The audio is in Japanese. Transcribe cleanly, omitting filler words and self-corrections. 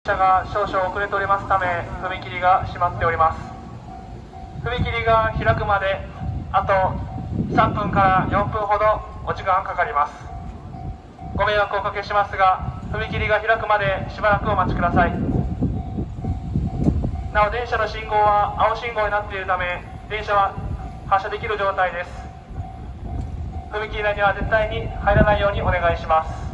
車が少々遅れておりますため、踏切が閉まっております。踏切が開くまであと3分から4分ほどお時間かかります。ご迷惑をおかけしますが、踏切が開くまでしばらくお待ちください。なお電車の信号は青信号になっているため、電車は発車できる状態です。踏切内には絶対に入らないようにお願いします。